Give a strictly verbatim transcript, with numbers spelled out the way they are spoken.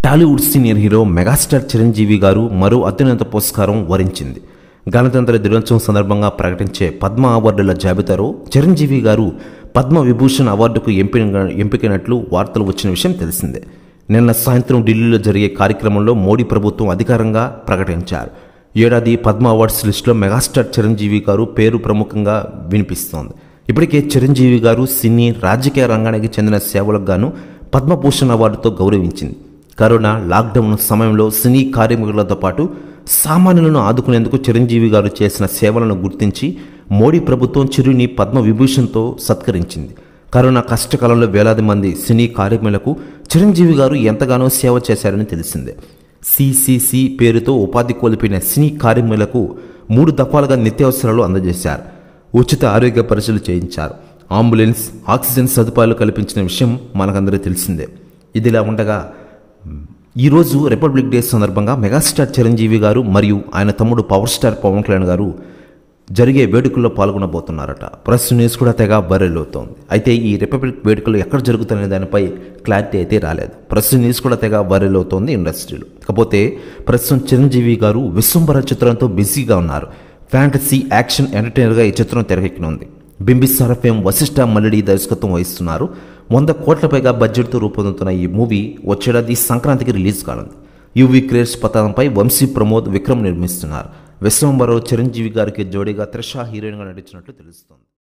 Tollywood senior hero megastar Chiranjeevi garu మరో అత్యున్నత పురస్కారం వరించింది. గణతంత్ర దినోత్సవం సందర్భంగా ప్రకటించే పద్మ అవార్డుల జాబితాలో చిరంజీవి గారు పద్మ విభూషణ్ అవార్డుకు ఎంపిక ఎంపికైనట్లు వార్తలు వచ్చిన విషయం తెలిసిందే. నిన్న సాయంత్రం ఢిల్లీలో జరిగే కార్యక్రమంలో మోడీ ప్రభుత్వం అధికారంగా ప్రకటించారు. ఏడాది పద్మ అవార్డ్స్ లిస్టులో మెగాస్టార్ చిరంజీవి గారు పేరు ప్రముఖంగా వినిపిస్తోంది. ఇప్పటికే చిరంజీవి గారు సినీ రాజకీయ రంగానికి చెందిన సేవలకు గాను పద్మభూషణ్ అవార్డుతో గౌరవించింది. కరోనా లాక్డౌన్ సమయంలో సినీ కార్మికులతో పాటు సామాన్యులను ఆదుకునేందుకు చిరంజీవి గారు చేసిన సేవలను గుర్తించి మోడీ ప్రభుత్వం చిరుని పద్మ విభూషణ్తో సత్కరించింది. కరోనా కష్టకాలంలో వేలాది మంది సినీ కార్మికులకు చిరంజీవి గారు ఎంతగానో సేవ చేశారని తెలిసిందే. సిసిసి పేరుతో ఉపాధి కోల్పోయిన సినీ కార్మికులకు మూడు దఫాలుగా నిత్యావసరాలు అందజేశారు. ఉచిత ఆరోగ్య పరీక్షలు చేయించారు. అంబులెన్స్, ఆక్సిజన్ సదుపాయాలు కల్పించిన విషయం మనకందరికీ తెలిసిందే. ఇదిలా ఉండగా ఈరోజు రిపబ్లిక్ డే సందర్భంగా మెగాస్టార్ చిరంజీవి గారు మరియు ఆయన తమ్ముడు పవర్ స్టార్ పవన్ కళ్యాణ్ గారు జరిగే వేడుకల్లో పాల్గొనబోతున్నారట. ప్రెస్ న్యూస్ కూడా తెగ వైరల్ అవుతోంది. అయితే ఈ రిపబ్లిక్ వేడుకలు ఎక్కడ జరుగుతాయనే దానిపై క్లారిటీ అయితే రాలేదు. ప్రెస్ న్యూస్ కూడా తెగ వైరల్ అవుతోంది ఇండస్ట్రీలో. కాకపోతే ప్రస్తుతం చిరంజీవి గారు విశ్వంబర చిత్రంతో బిజీగా ఉన్నారు. ఫ్యాంటసీ యాక్షన్ ఎంటర్టైనర్గా ఈ చిత్రం తెరకెక్కనుంది. బింబిసార ఫేమ్ వశిష్ఠ మల్లిడి దర్శకత్వం వహిస్తున్నారు. వంద కోట్ల పైగా బడ్జెట్తో రూపొందుతున్న ఈ మూవీ వచ్చేడాది సంక్రాంతికి రిలీజ్ కానుంది. యూవీ క్రియేట్స్ పతాకంపై వంశీ ప్రమోద్ విక్రమ్ నిర్మిస్తున్నారు. విశ్వంబరలో చిరంజీవి గారికి జోడీగా త్రిష హీరోయిన్గా నటించినట్లు తెలుస్తోంది.